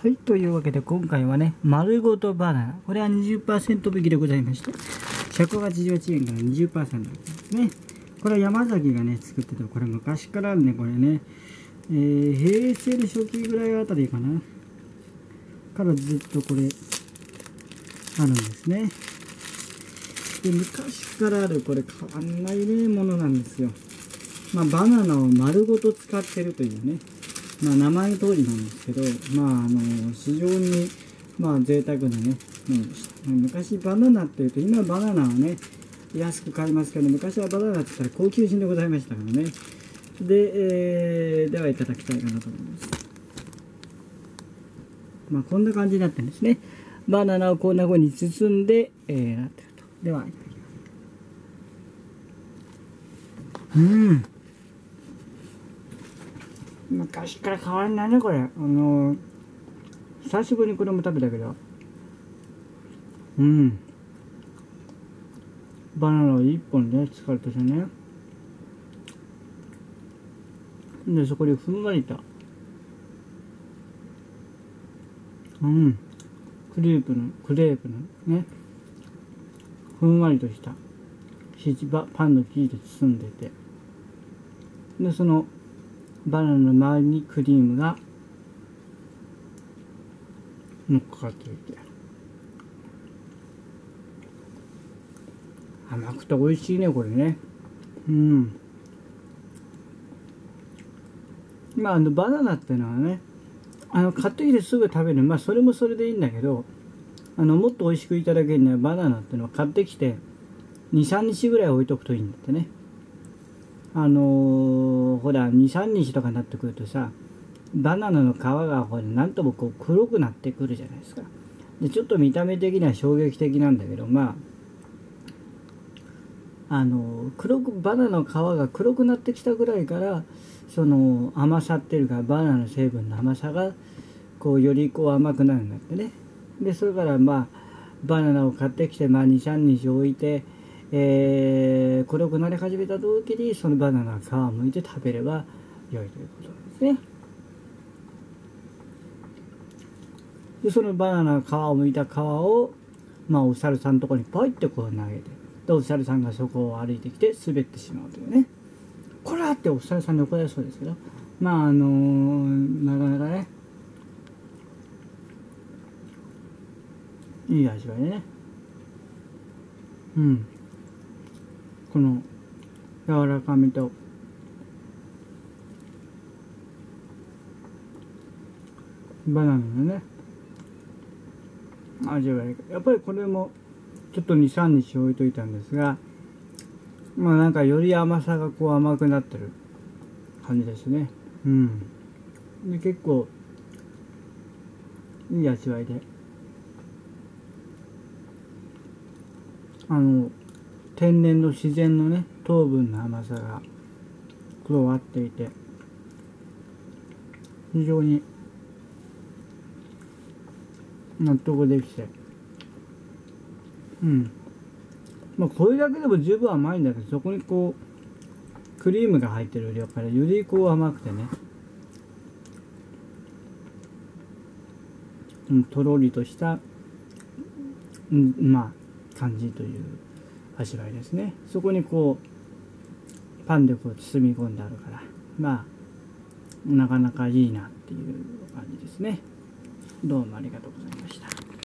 はい、というわけで今回はね、丸ごとバナナ。これは 20% 引きでございまして、188円から 20% ですね。これは山崎がね、作ってた。これ昔からあるね、これね。平成の初期ぐらいあたりかな。からずっとこれ、あるんですね。で、昔からある、これ変わんないね、ものなんですよ。まあ、バナナを丸ごと使ってるというね。まあ、名前の通りなんですけど、まあ、非常に、まあ、贅沢なね、ものでした。昔バナナっていうと、今バナナはね、安く買いますけど、昔はバナナって言ったら高級品でございましたからね。で、ではいただきたいかなと思います。まあ、こんな感じになってるんですね。バナナをこんな風に包んで、なってると。では、いただきます。昔から変わらないね、これ。久しぶりにこれも食べたけど。バナナを1本ね、使うとしてね。で、そこにふんわりと。クレープのね、ふんわりとしたパンの生地で包んでて。で、そのバナナの周りにクリームが乗っかかっていて。甘くて美味しいね、これね。まあ、バナナってのはね、買ってきてすぐ食べる。まあ、それもそれでいいんだけど、もっと美味しくいただけるのはバナナってのは買ってきて、2、3日ぐらい置いとくといいんだってね。ほら、2、3日とかになってくるとさ、バナナの皮がほら、なんともこう黒くなってくるじゃないですか。で、ちょっと見た目的には衝撃的なんだけど、まあ、バナナの皮が黒くなってきたぐらいから、その甘さっていうか、バナナの成分の甘さが、こう、よりこう甘くなるんだってね。で、それからまあ、バナナを買ってきて、まあ、2、3日置いて、黒くなり始めた時に、そのバナナの皮を剥いて食べれば良いということなんですね。で、そのバナナの皮を剥いた皮を、まあ、お猿さんのところにポイってこう投げて、で、お猿さんがそこを歩いてきて滑ってしまうというね。これはってお猿さんに怒られそうですけど、まあ、なかなかね、いい味わいでね。この柔らかみとバナナのね味わい、やっぱりこれもちょっと 2、3 日置いといたんですが、まあなんかより甘さがこう甘くなってる感じですね。で、結構いい味わいで、天然の自然のね糖分の甘さが加わっていて、非常に納得できて、まあこれだけでも十分甘いんだけど、そこにこうクリームが入ってる量からよりこう甘くてね、とろりとした、まあ感じという味わいですね。そこにこうパンでこう包み込んであるから、まあなかなかいいなっていう感じですね。どうもありがとうございました。